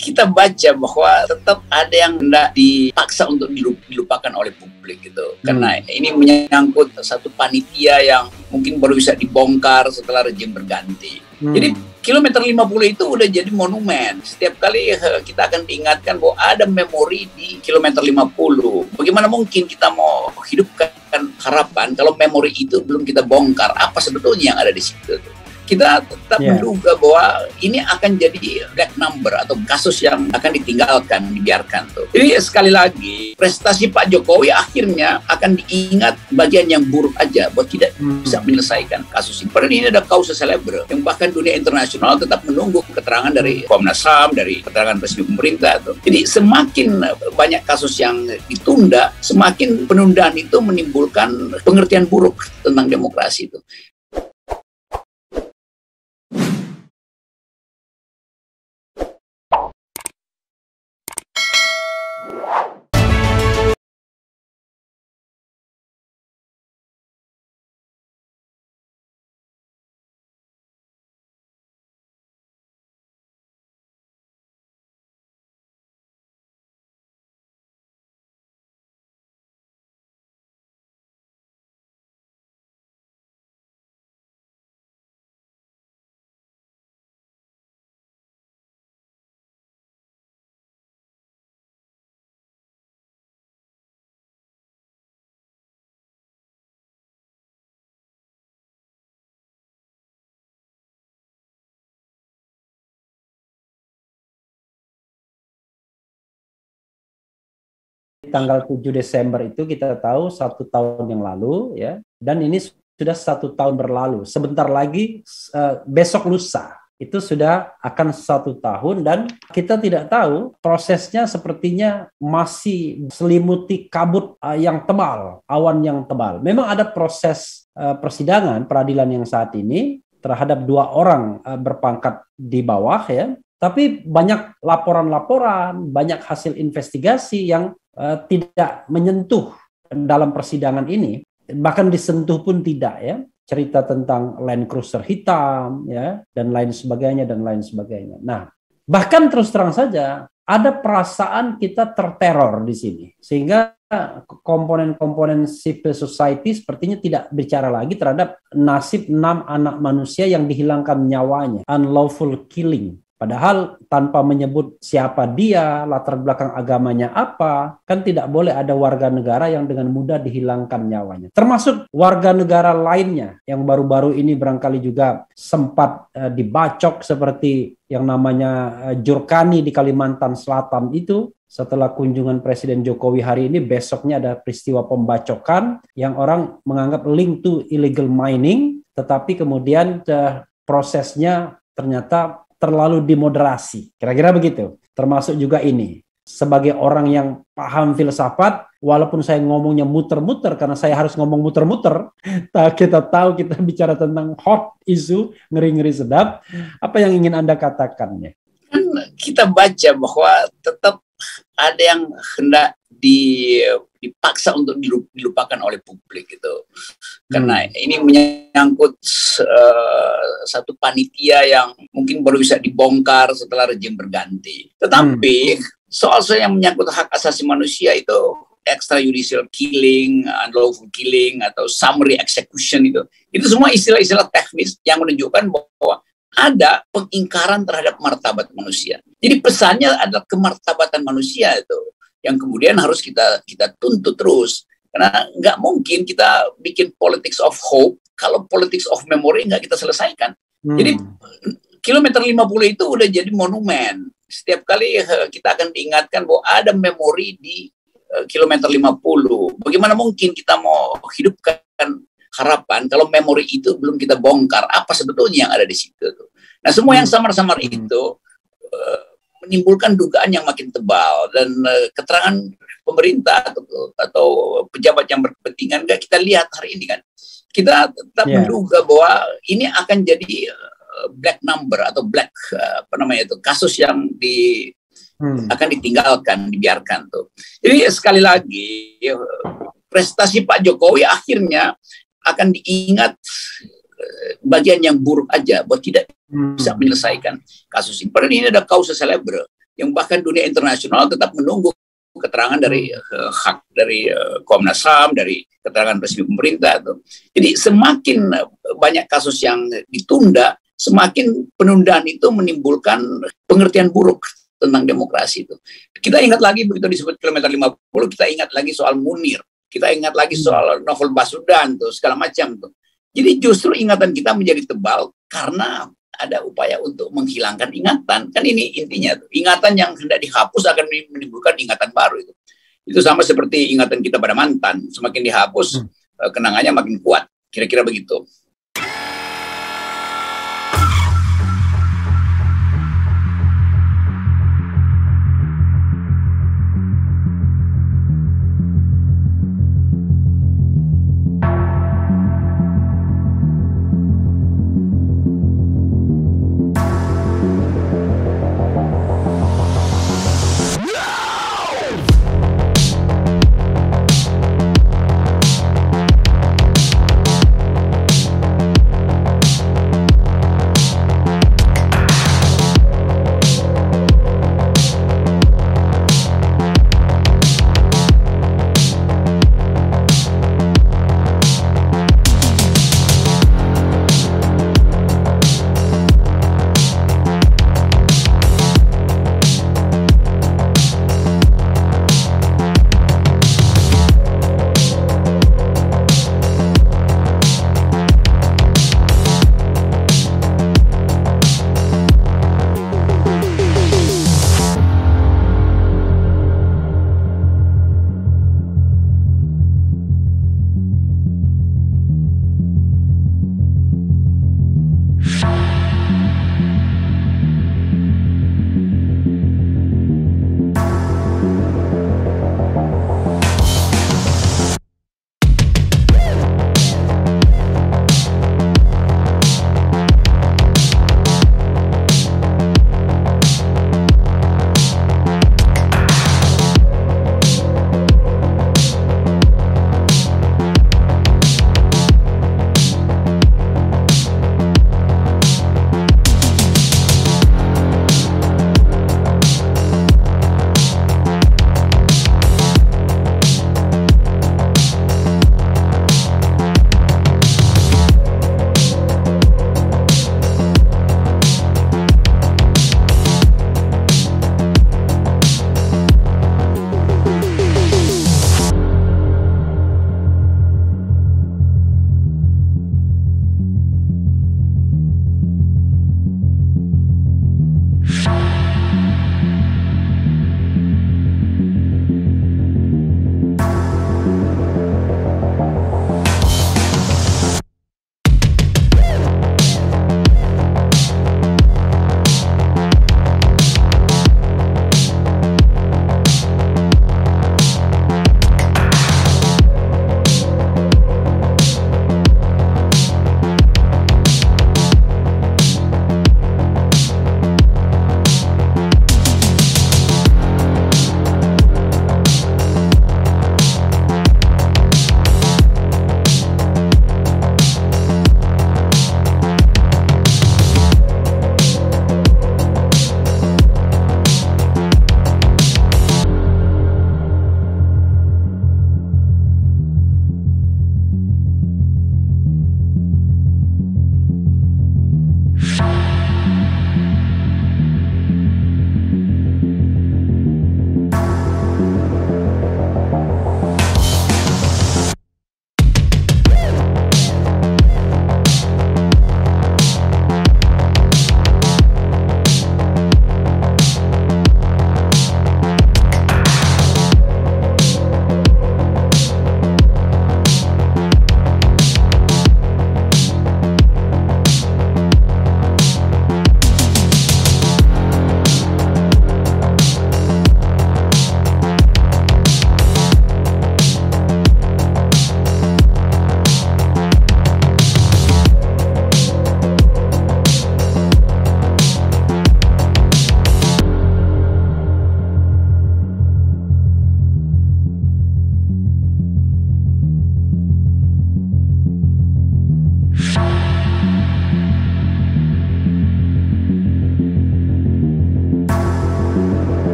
kita baca bahwa tetap ada yang hendak dipaksa untuk dilupakan oleh publik gitu. Karena ini menyangkut satu panitia yang mungkin baru bisa dibongkar setelah rejim berganti. Jadi kilometer 50 itu udah jadi monumen. Setiap kali kita akan diingatkan bahwa ada memori di kilometer 50. Bagaimana mungkin kita mau hidupkan harapan kalau memori itu belum kita bongkar? Apa sebetulnya yang ada di situ? Kita tetap menduga bahwa ini akan jadi black number atau kasus yang akan ditinggalkan, dibiarkan tuh. Jadi sekali lagi, prestasi Pak Jokowi akhirnya akan diingat bagian yang buruk aja, bahwa tidak bisa menyelesaikan kasus ini. Padahal ini ada causa celebre yang bahkan dunia internasional tetap menunggu keterangan dari Komnas HAM, dari keterangan resmi pemerintah tuh. Jadi semakin banyak kasus yang ditunda, semakin penundaan itu menimbulkan pengertian buruk tentang demokrasi itu. Tanggal 7 Desember itu kita tahu 1 tahun yang lalu ya, dan ini sudah 1 tahun berlalu. Sebentar lagi besok lusa itu sudah akan 1 tahun, dan kita tidak tahu prosesnya sepertinya masih selimuti kabut yang tebal, awan yang tebal. Memang ada proses persidangan peradilan yang saat ini terhadap 2 orang berpangkat di bawah ya, tapi banyak laporan-laporan, banyak hasil investigasi yang tidak menyentuh dalam persidangan ini, bahkan disentuh pun tidak ya. Cerita tentang Land Cruiser hitam ya, dan lain sebagainya dan lain sebagainya. Nah, bahkan terus terang saja ada perasaan kita terteror di sini, sehingga komponen-komponen civil society sepertinya tidak bicara lagi terhadap nasib 6 anak manusia yang dihilangkan nyawanya, unlawful killing. Padahal tanpa menyebut siapa dia, latar belakang agamanya apa, kan tidak boleh ada warga negara yang dengan mudah dihilangkan nyawanya. Termasuk warga negara lainnya yang baru-baru ini barangkali juga sempat dibacok seperti yang namanya Jurkani di Kalimantan Selatan itu. Setelah kunjungan Presiden Jokowi hari ini, besoknya ada peristiwa pembacokan yang orang menganggap link to illegal mining, tetapi kemudian prosesnya ternyata terlalu dimoderasi, kira-kira begitu. Termasuk juga ini, sebagai orang yang paham filsafat, walaupun saya ngomongnya muter-muter, karena saya harus ngomong muter-muter, kita tahu kita bicara tentang hot issue, ngeri-ngeri sedap, apa yang ingin Anda katakannya? Kita baca bahwa tetap ada yang hendak dipaksa untuk dilupakan oleh publik gitu. Karena ini menyangkut satu panitia yang mungkin baru bisa dibongkar setelah rejim berganti. Tetapi soal-soal yang menyangkut hak asasi manusia itu, extrajudicial killing, unlawful killing, atau summary execution itu semua istilah-istilah teknis yang menunjukkan bahwa ada pengingkaran terhadap martabat manusia. Jadi pesannya adalah kemartabatan manusia itu yang kemudian harus kita tuntut terus. Karena nggak mungkin kita bikin politics of hope kalau politics of memory nggak kita selesaikan. Jadi kilometer 50 itu udah jadi monumen. Setiap kali kita akan diingatkan bahwa ada memori di kilometer 50. Bagaimana mungkin kita mau hidupkan harapan kalau memori itu belum kita bongkar? Apa sebetulnya yang ada di situ? Nah, semua yang samar-samar itu menimbulkan dugaan yang makin tebal, dan keterangan pemerintah atau pejabat yang berkepentingan nggak kita lihat hari ini kan. Kita tetap menduga bahwa ini akan jadi black number atau black kasus yang akan ditinggalkan, dibiarkan tuh. Jadi sekali lagi, prestasi Pak Jokowi akhirnya akan diingat bagian yang buruk aja, bahwa tidak bisa menyelesaikan kasus ini. Padahal ini ada causa celebre yang bahkan dunia internasional tetap menunggu keterangan dari hak dari Komnas HAM, dari keterangan resmi pemerintah tuh. Jadi semakin banyak kasus yang ditunda, semakin penundaan itu menimbulkan pengertian buruk tentang demokrasi itu. Kita ingat lagi begitu disebut kilometer 50, kita ingat lagi soal Munir, kita ingat lagi soal novel Baswedan tuh, segala macam tuh. Jadi justru ingatan kita menjadi tebal karena ada upaya untuk menghilangkan ingatan. Kan ini intinya tuh. Ingatan yang hendak dihapus akan menimbulkan ingatan baru itu. Itu sama seperti ingatan kita pada mantan. Semakin dihapus, kenangannya makin kuat. Kira-kira begitu.